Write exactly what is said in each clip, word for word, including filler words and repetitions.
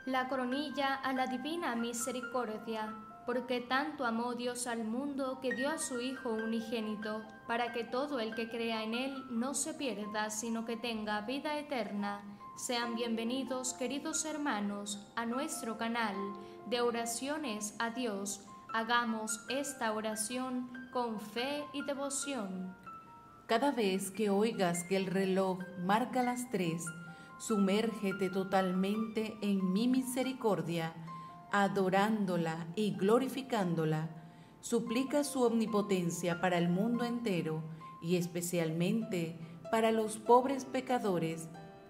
La coronilla a la divina misericordia, porque tanto amó Dios al mundo que dio a su Hijo unigénito, para que todo el que crea en Él no se pierda, sino que tenga vida eterna. Sean bienvenidos, queridos hermanos, a nuestro canal de oraciones a Dios. Hagamos esta oración con fe y devoción. Cada vez que oigas que el reloj marca las tres, sumérgete totalmente en mi misericordia, adorándola y glorificándola. Suplica su omnipotencia para el mundo entero y especialmente para los pobres pecadores,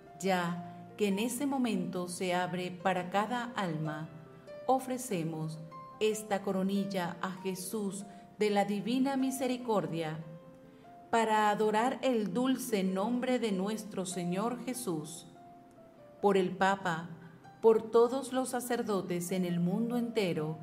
ya que en ese momento se abre para cada alma. Ofrecemos esta coronilla a Jesús de la Divina Misericordia, para adorar el dulce nombre de nuestro Señor Jesús, por el Papa, por todos los sacerdotes en el mundo entero,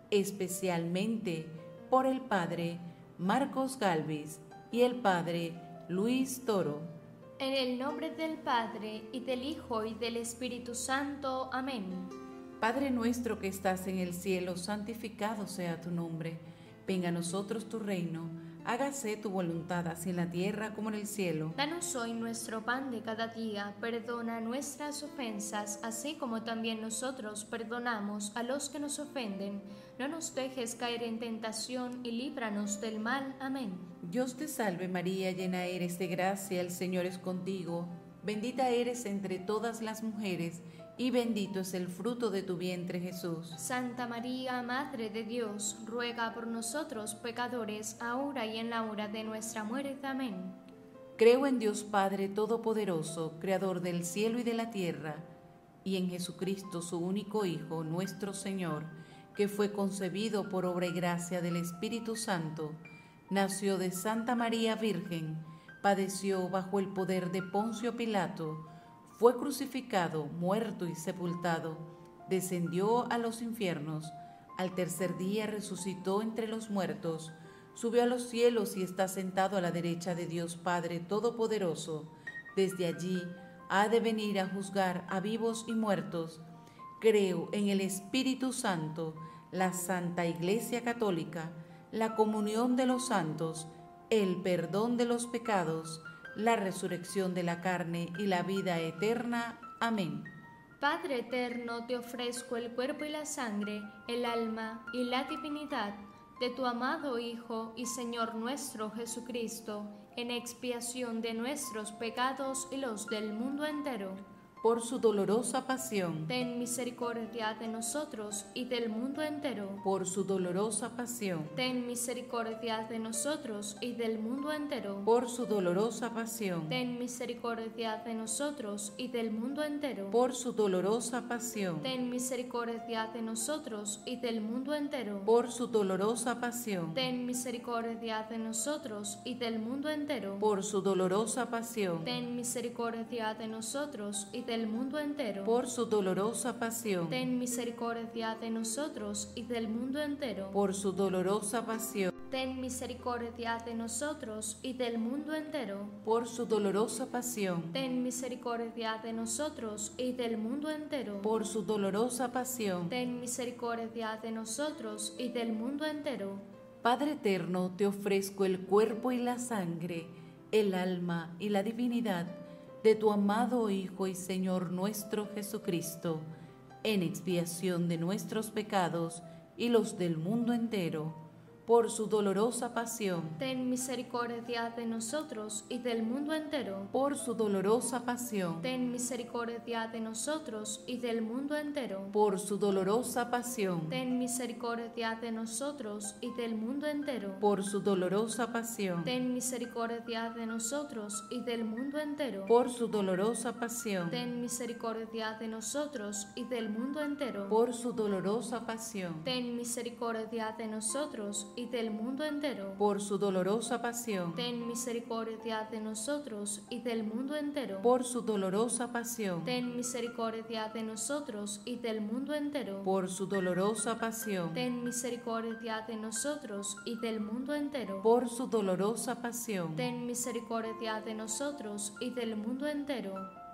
especialmente por el Padre Marcos Galvis y el Padre Luis Toro. En el nombre del Padre, y del Hijo, y del Espíritu Santo. Amén. Padre nuestro que estás en el cielo, santificado sea tu nombre. Venga a nosotros tu reino. Hágase tu voluntad, así en la tierra como en el cielo. Danos hoy nuestro pan de cada día. Perdona nuestras ofensas, así como también nosotros perdonamos a los que nos ofenden. No nos dejes caer en tentación y líbranos del mal. Amén. Dios te salve María, llena eres de gracia, el Señor es contigo. Bendita eres entre todas las mujeres, y bendito es el fruto de tu vientre, Jesús. Santa María, Madre de Dios, ruega por nosotros pecadores, ahora y en la hora de nuestra muerte. Amén. Creo en Dios Padre Todopoderoso, Creador del cielo y de la tierra, y en Jesucristo, su único Hijo, nuestro Señor, que fue concebido por obra y gracia del Espíritu Santo, nació de Santa María Virgen, padeció bajo el poder de Poncio Pilato, fue crucificado, muerto y sepultado, descendió a los infiernos, al tercer día resucitó entre los muertos, subió a los cielos y está sentado a la derecha de Dios Padre Todopoderoso. Desde allí ha de venir a juzgar a vivos y muertos. Creo en el Espíritu Santo, la Santa Iglesia Católica, la comunión de los santos, el perdón de los pecados, la resurrección de la carne y la vida eterna. Amén. Padre eterno, te ofrezco el cuerpo y la sangre, el alma y la divinidad de tu amado Hijo y Señor nuestro Jesucristo, en expiación de nuestros pecados y los del mundo entero. Por su dolorosa pasión, ten misericordia de nosotros y del mundo entero. Por su dolorosa pasión, ten misericordia de nosotros y del mundo entero. Por su dolorosa pasión, ten misericordia de nosotros y del mundo entero. Por su dolorosa pasión, ten misericordia de nosotros y del mundo entero. Por su dolorosa pasión, ten misericordia de nosotros y del mundo entero. Por su dolorosa pasión, ten misericordia de nosotros y del mundo entero. Por su dolorosa pasión, ten misericordia de nosotros y del mundo entero. Por su dolorosa pasión, ten misericordia de nosotros y del mundo entero. Por su dolorosa pasión, ten misericordia de nosotros y del mundo entero. Por su dolorosa pasión, ten misericordia de nosotros y del mundo entero. Padre eterno, te ofrezco el cuerpo y la sangre, el alma y la divinidad de tu amado Hijo y Señor nuestro Jesucristo, en expiación de nuestros pecados y los del mundo entero. Por su dolorosa pasión, ten misericordia de nosotros y del mundo entero. Por su dolorosa pasión, ten misericordia de nosotros y del mundo entero. Por su dolorosa pasión, ten misericordia de nosotros y del mundo entero. Por su dolorosa pasión, ten misericordia de nosotros y del mundo entero. Por su dolorosa pasión, ten misericordia de nosotros y del mundo entero. Por su dolorosa pasión, ten misericordia de nosotros y del mundo entero. Por su dolorosa pasión, ten misericordia de nosotros y del mundo entero. Por su dolorosa pasión, ten misericordia de nosotros y del mundo entero. Por su dolorosa pasión, ten misericordia de nosotros y del mundo entero. Por su dolorosa pasión, ten misericordia de nosotros y del mundo entero.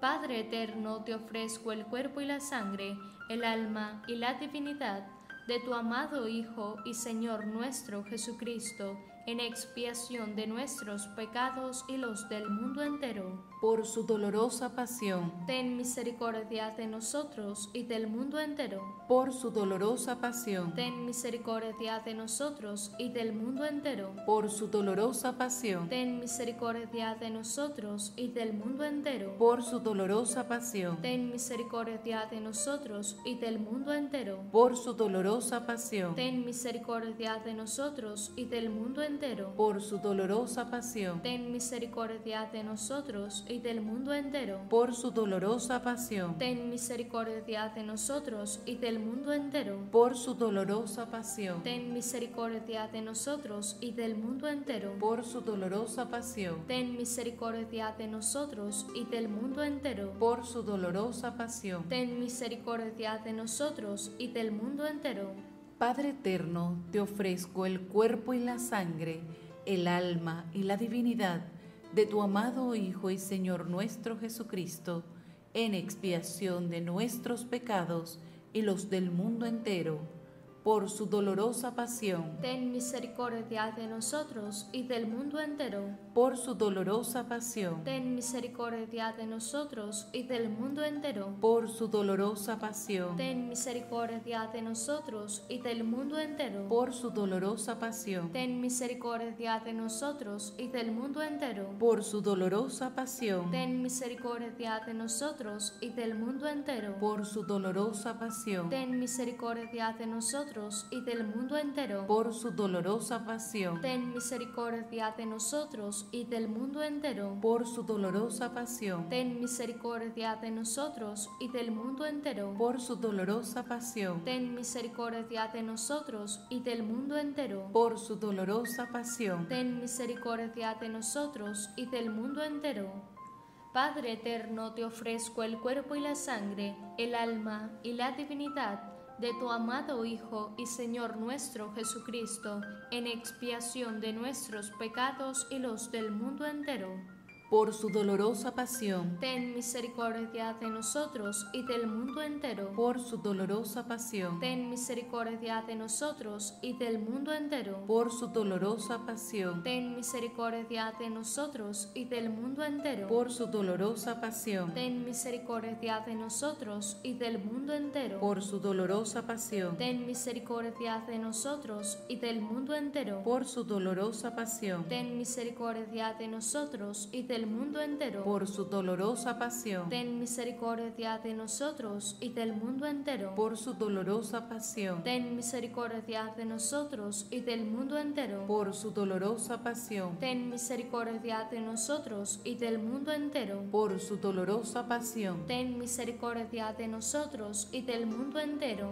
Padre eterno, te ofrezco el cuerpo y la sangre, el alma y la divinidad de tu amado Hijo y Señor nuestro Jesucristo, en expiación de nuestros pecados y los del mundo entero. Por su dolorosa pasión, Ten misericordia de nosotros y del mundo entero. por su dolorosa pasión, Ten misericordia de nosotros y del mundo entero. por su dolorosa pasión, Ten misericordia de nosotros y del mundo entero. por su dolorosa pasión, Ten misericordia de nosotros y del mundo entero. por su dolorosa pasión, Ten misericordia de nosotros y del mundo entero. por su dolorosa pasión, Ten misericordia de nosotros y del mundo entero. por su dolorosa pasión, Ten misericordia de nosotros y del mundo entero. por su dolorosa pasión, Ten misericordia de nosotros y del mundo entero. por su dolorosa pasión, Ten misericordia de nosotros y del mundo entero. por su dolorosa pasión. Ten misericordia de nosotros y del mundo entero. Padre eterno, te ofrezco el cuerpo y la sangre, el alma y la divinidad de tu amado Hijo y Señor nuestro Jesucristo, en expiación de nuestros pecados y los del mundo entero, por su dolorosa pasión, Ten misericordia de nosotros y del mundo entero. por su dolorosa pasión, Ten misericordia de nosotros y del mundo entero. por su dolorosa pasión, Ten misericordia de nosotros y del mundo entero. por su dolorosa pasión, Ten misericordia de nosotros y del mundo entero. por su dolorosa pasión, Ten misericordia de nosotros y del mundo entero. por su dolorosa pasión, Ten misericordia de nosotros y del mundo entero. por su dolorosa pasión, Ten misericordia de nosotros y del mundo entero. por su dolorosa pasión, Ten misericordia de nosotros y del mundo entero. por su dolorosa pasión, Ten misericordia de nosotros y del mundo entero. por su dolorosa pasión, Ten misericordia de nosotros y del mundo entero. Padre eterno, te ofrezco el cuerpo y la sangre, el alma y la divinidad de tu amado Hijo y Señor nuestro Jesucristo, en expiación de nuestros pecados y los del mundo entero. por su dolorosa pasión, Ten misericordia de nosotros y del mundo entero. por su dolorosa pasión, Ten misericordia de nosotros y del mundo entero. por su dolorosa pasión, Ten misericordia de nosotros y del mundo entero. por su dolorosa pasión, Ten misericordia de nosotros y del mundo entero. por su dolorosa pasión, Ten misericordia de nosotros y del mundo entero. por su dolorosa pasión, Ten misericordia de nosotros y del mundo entero. por su dolorosa pasión, Ten misericordia de nosotros y del mundo entero. por su dolorosa pasión, Ten misericordia de nosotros y del mundo entero. por su dolorosa pasión, Ten misericordia de nosotros y del mundo entero. por su dolorosa pasión. Ten misericordia de nosotros y del mundo entero.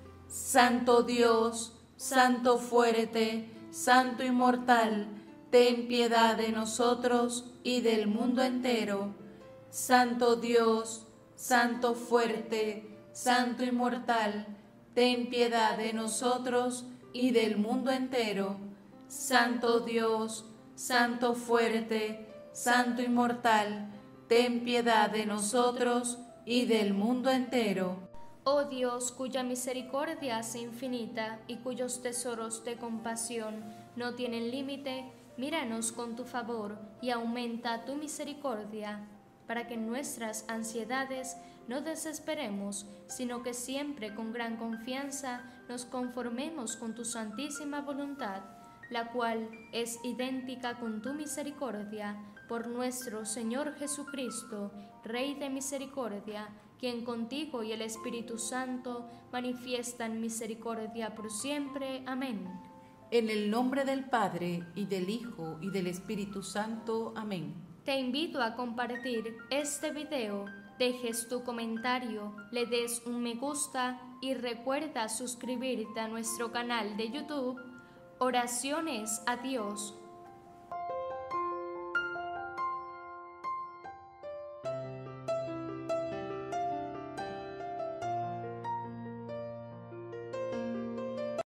Santo Dios, Santo fuerte, Santo inmortal, ten piedad de nosotros y del mundo entero. Santo Dios, Santo fuerte, Santo inmortal, ten piedad de nosotros y del mundo entero. Santo Dios, Santo fuerte, Santo inmortal, ten piedad de nosotros y del mundo entero. Oh Dios, cuya misericordia es infinita y cuyos tesoros de compasión no tienen límite, míranos con tu favor y aumenta tu misericordia, para que en nuestras ansiedades no desesperemos, sino que siempre con gran confianza nos conformemos con tu santísima voluntad, la cual es idéntica con tu misericordia, por nuestro Señor Jesucristo, Rey de misericordia, quien contigo y el Espíritu Santo manifiestan misericordia por siempre. Amén. En el nombre del Padre, y del Hijo, y del Espíritu Santo. Amén. Te invito a compartir este video, dejes tu comentario, le des un me gusta y recuerda suscribirte a nuestro canal de YouTube, Oraciones a Dios.